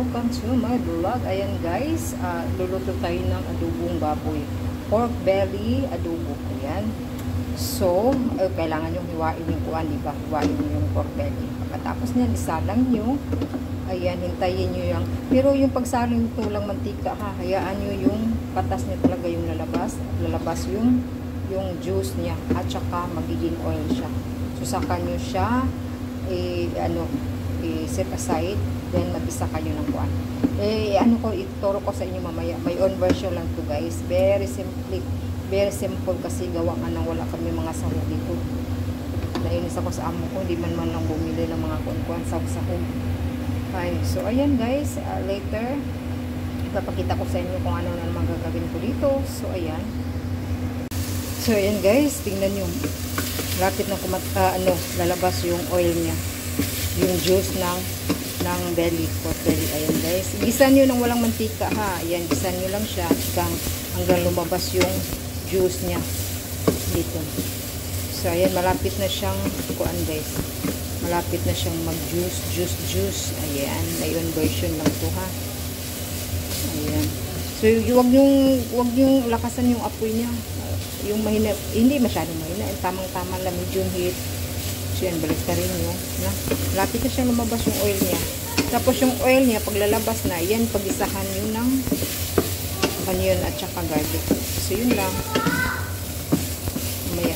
welcome to my vlog. Ayan guys, luluto tayo ng adobong baboy. Pork belly adobo. Ayan. So, kailangan yung hiwain yung kuwan, diba? Hiwain yung pork belly. Pagkatapos niyan, isalang nyo. Ayan, hintayin nyo yung... Pero yung pagsalang ito lang mantika ha, hayaan nyo yung patas niya talaga yung lalabas. Lalabas yung juice niya. At saka magiging oil siya. So, saka nyo siya set aside, then mag-isa kayo ng kuwan. Ituro ko sa inyo mamaya. My own version lang to guys. Very simple kasi gawa nga nang wala kami mga sahog dito. Nainis ako sa amo ko, hindi man lang bumili ng mga kuwan sahog. Okay, so ayan guys, later ipapakita ko sa inyo kung ano na naman gagawin ko dito. So ayan. So ayan guys, tingnan nyo. Lapit na lalabas yung oil niya. Yung juice ng belly, pork belly. Ayan guys, gisa nyo nang walang mantika ha. Ayan, gisa nyo lang siya hanggang lumabas yung juice niya dito. So ayan, malapit na siyang kuan guys, malapit na siyang mag juice. Ayan, ngayon version lang to ha. Ayan, so wag yung lakasan yung apoy niya, yung mahina, hindi masyadong mahina, tamang-tama lang, medium heat. So yan, balik ka rin nyo na, malapit na siyang lumabas yung oil niya. Tapos yung oil niya, paglalabas na, yan, pag-isahan nyo ng onion at saka garlic. So yun lang. Mamaya.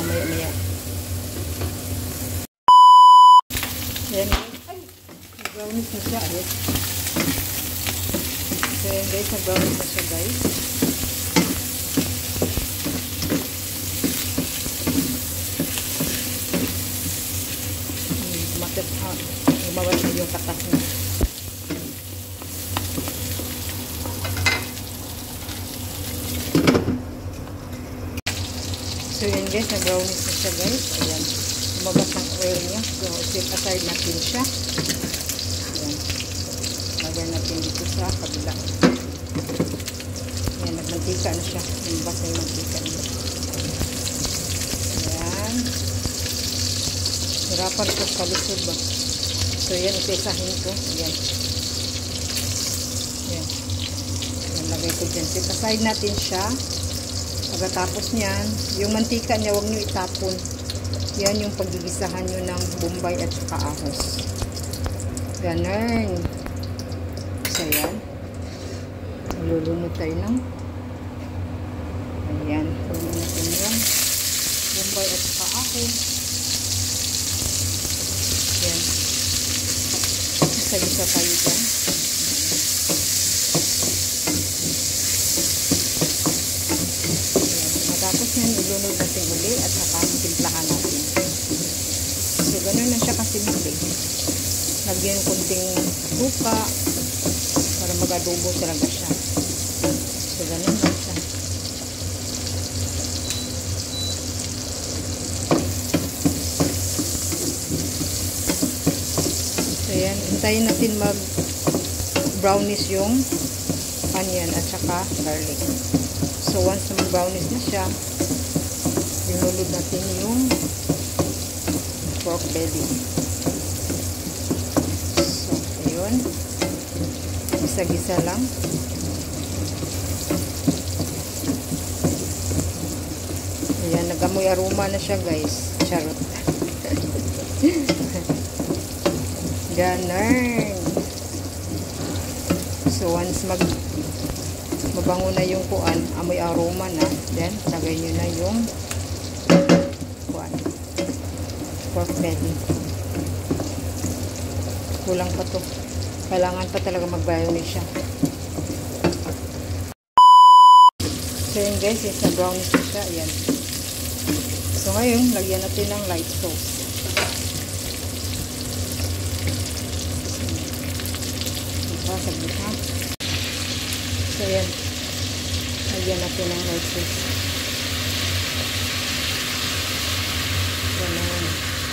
Ayan. Ay, nag-brownies na siya. Ayun. So yan guys, nag-brownies na siya guys. Lumabas na yung katas niya. So yun guys, nag-brownies na siya guys. Ayan, lumabas ang oil niya. So set aside natin siya. Ayan, lagyan natin dito sa kabila. Ayan, nagmantika na siya. Lumabas na yung mantika niya. Ayan, hirapan ko sa lusod ba. So yan, ipisahin ko. Ayan, ayan, ayan, lagay ko dyan. Set aside natin siya. Pagkatapos niyan, yung mantika niya, huwag nyo itapon. Yan yung paggigisahan nyo ng bombay at saka ahos. Ganun. So yan, malulunod tayo ng ayan, tulunod natin yung bombay at saka ahos. Yan, isa-isa tayo dyan. Tapos yan, ilunod natin uli at saka timplahan natin. So, ganun na siya kasimple. Lagyan kunting suka para mag-adobo talaga siya. So, ganun lang siya. So, yan. Hintayin natin mag-brownish yung onion at saka garlic. So, once na mag-brownish na siya, linulod natin yung pork belly. So, ayun. Gisa-gisa lang. Ayan, nag-amoy aroma na siya guys. Charot. Ganun. So, once mabango na yung kuan, amoy aroma na, then lagay nyo na yung kuan, pork belly. Kulang pa to, kailangan pa talaga mag-brownish siya. So yun guys, yes, na-brownish na siya. Ayan. So ngayon, lagyan natin ng light sauce. Saglit ha. So yan, lagyan natin ng light sauce. Ganun.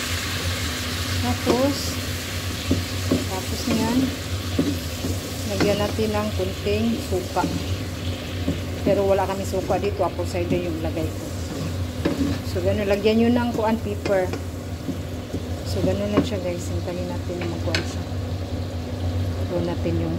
Tapos niyan, lagyan natin ng kunting suka. Pero wala kami suka dito, apple cider yung lagay ko. So ganun, lagyan nyo ng kuan pepper. So ganun lang siya guys, hintayin natin na magkuan siya. Lutuin natin yung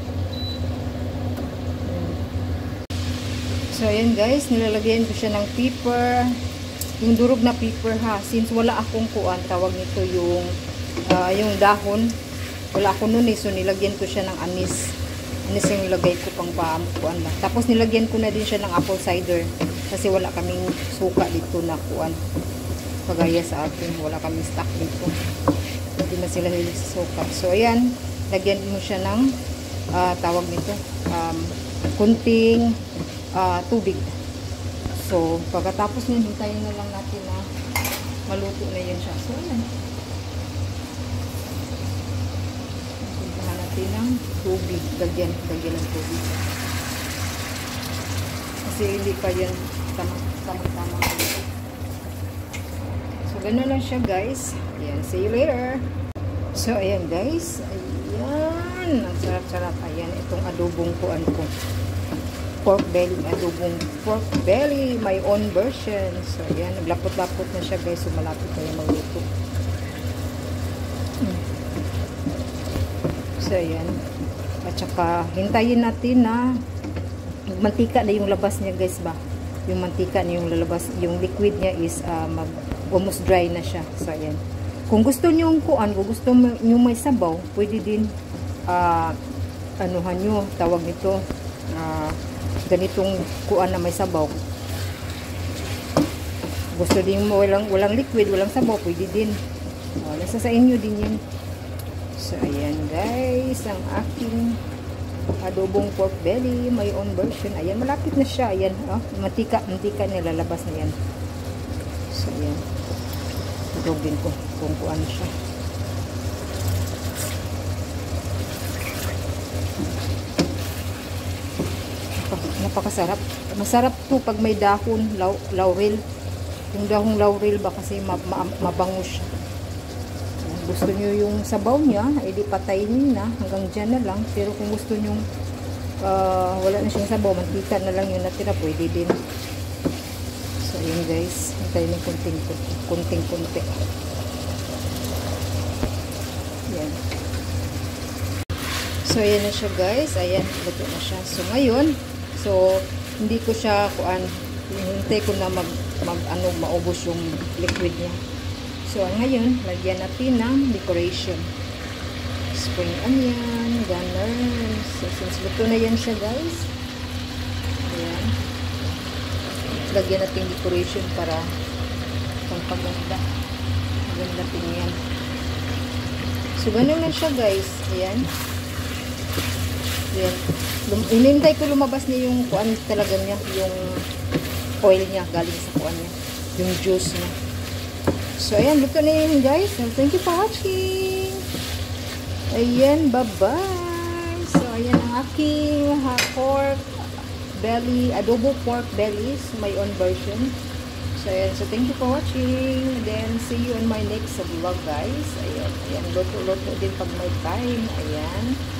so ayan guys, nilalagyan ko siya ng pepper, yung durog na pepper ha, since wala akong kuan, tawag nito yung dahon, wala ako nun so nilagyan ko siya ng anis yung nilagay ko pang kuan lang. Tapos nilagyan ko na din siya ng apple cider kasi wala kaming suka dito na kuan, kagaya sa atin, wala kaming stock dito, hindi na sila hilig sa suka. So ayan, lagyan mo siya ng tawag nito kunting tubig. So pagkatapos nyan, hintayin na lang natin na maluto na yan siya. So ayan, hintayin natin ng tubig, lagyan ng tubig kasi hindi pa yan tama. So gano'n lang siya guys. Ayan, see you later. So ayan guys, ayan, ang sarap-sarap. Ayan, itong adobong kuan ko, pork belly, adobong pork belly, my own version. So ayan, naglapot-lapot na siya guys, so malapit na yung magluto. So ayan, at saka hintayin natin na mantika na yung labas niya guys ba, yung mantika na yung lalabas, yung liquid niya is almost dry na siya. So ayan, kung gusto niyo kuan, kung gusto niyo may sabaw, pwede din anuhan nyo, tawag nito ganitong kuan na may sabaw. Gusto din mo walang liquid, walang sabaw, pwede din. Nasa sa inyo din yan. So ayan guys, ang aking adobong pork belly, my own version. Ayan, malapit na siya. Ayan, mantika na lalabas na yan. So ayan, idogin ko kung kuan siya. Napakasarap. Masarap to pag may dahon laurel. Yung dahong laurel ba kasi mabango siya. Gusto nyo yung sabaw niya, edi patayin nyo na hanggang dyan na lang. Pero kung gusto nyo wala na siyang sabaw, mantika na lang yung natira, pwede din. So yun guys, hintayin ng kunting-kunti. Yan. So ayan na siya guys, ayan, luto na siya. So ngayon, hindi ko siya hintay ko na maubos yung liquid niya. So ngayon, lagyan natin ng decoration. Spring onion, ganun. So since luto na yan siya guys, ayan, lagyan natin decoration para pagpaganda. Maganda tingnan. So ganun lang siya guys, ayan. Ayan. Inintay ko lumabas niya yung kuan talaga niya, yung oil niya galing sa kuan niya, yung juice niya. So ayan, luto na yun guys. So, thank you for watching. Ayan, bye-bye. So ayan ang aking pork belly, adobo pork bellies, my own version. So ayan, so thank you for watching. Then see you on my next vlog guys. Ayan, luto din pag may time. Ayan.